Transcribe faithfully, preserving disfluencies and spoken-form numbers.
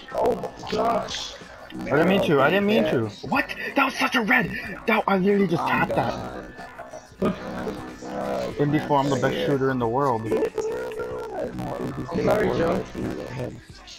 Oh my gosh. I didn't mean to. I didn't mean to. What? That was such a red. That I literally just tapped that. And before I'm the best shooter in the world. Sorry, Joe.